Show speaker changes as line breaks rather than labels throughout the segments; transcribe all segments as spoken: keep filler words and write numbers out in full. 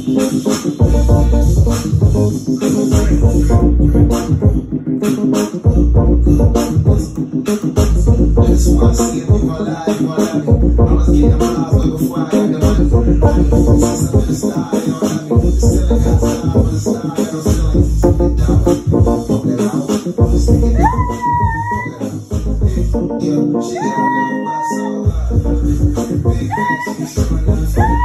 Just wanna see if you gon' lie, you gon' love me. I was getting my eyes way before I got the money. Since I'm in the star, you don't love me. Still ain't got time for the star, you don't still ain't get down. Fuck that out, stick it out. Yeah, she got a little box on her. Big back, she showing us the down.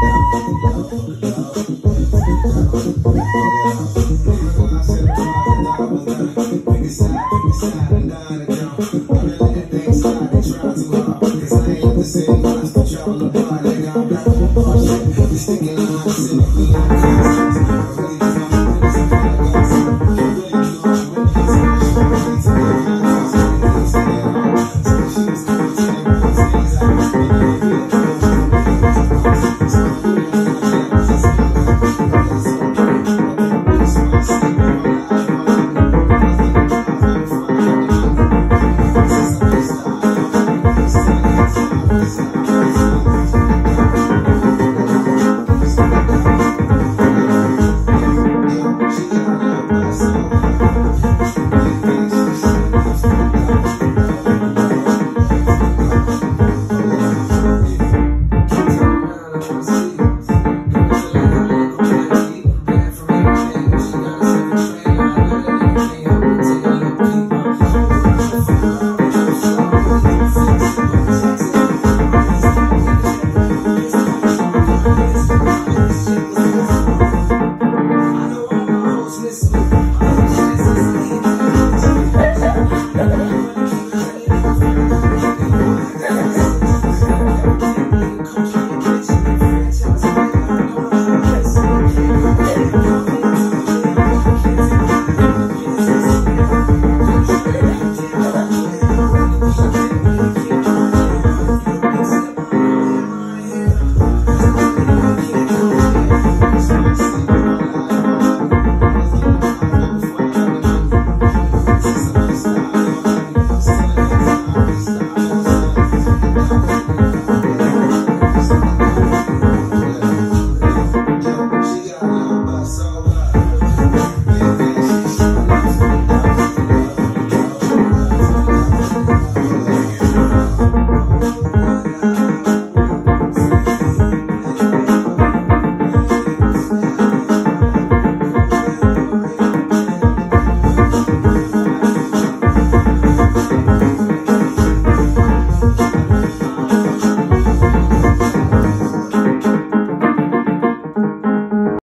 Thank you.